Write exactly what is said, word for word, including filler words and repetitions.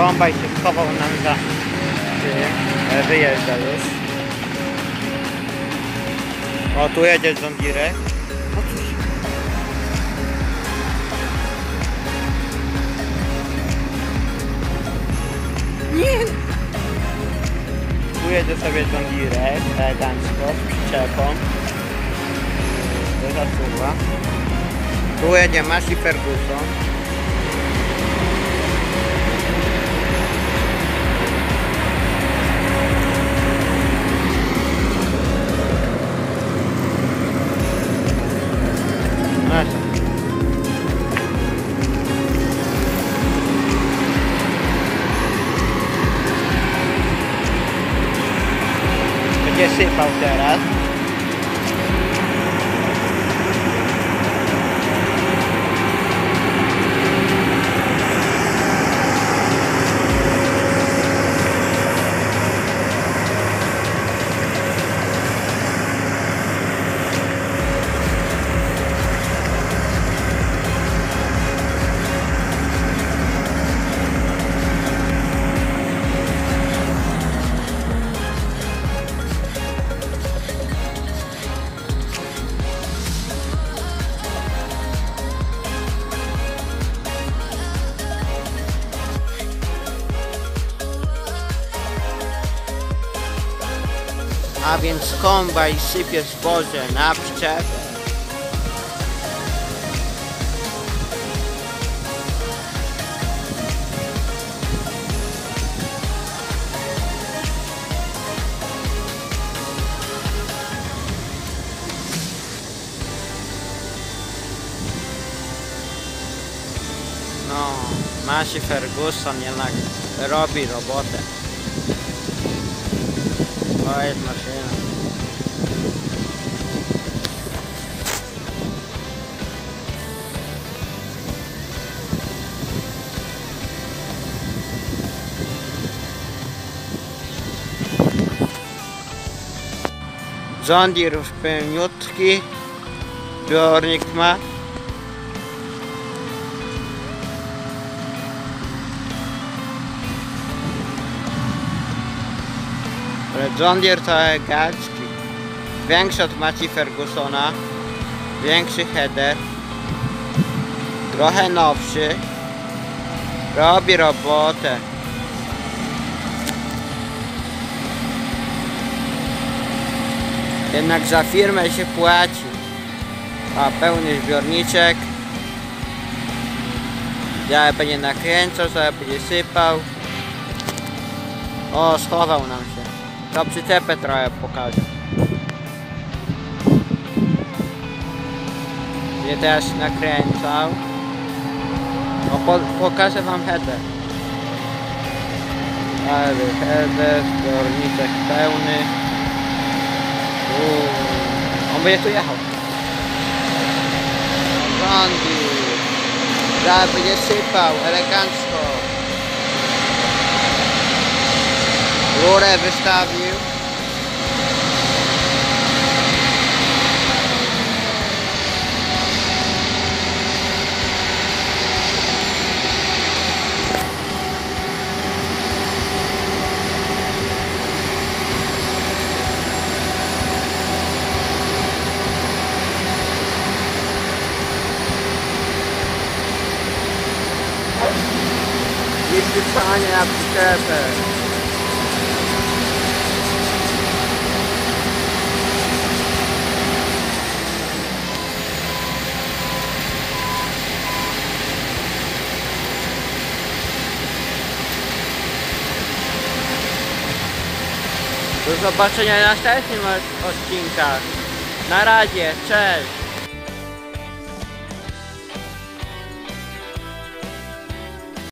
kombaj się schował nam za tym, wyjeżdża już. O, tu jedzie John Deere. O cóż. Nie! Tu jedzie sobie John Deere elegancko z przyczepą. To zasuwa. Tu jedzie Massey Ferguson. Będzie sypał teraz. A więc kombaj sypie zboże na przyczepę. No, Massey Ferguson jednak robi robotę. To jest maszyna. John Deere już pełniutki. Zbiornik ma. John Deere to elegancki, większy od Massey Fergusona, większy header, trochę nowszy, robi robotę. Jednak za firmę się płaci. A pełny zbiorniczek, ja będzie nakręcał, sobie będzie sypał. O, schował nam się. To przyczepę trochę pokażę. Będzie teraz nakręcał. O, po, pokażę wam header. Ale header, zbiorniczek pełny. Uuu. On będzie tu jechał. John Deere. Zaraz będzie sypał, elegancko. Rurę wystawił. I wrzucanie na przyczepę. Do zobaczenia na następnym odcinkach. Na razie, cześć!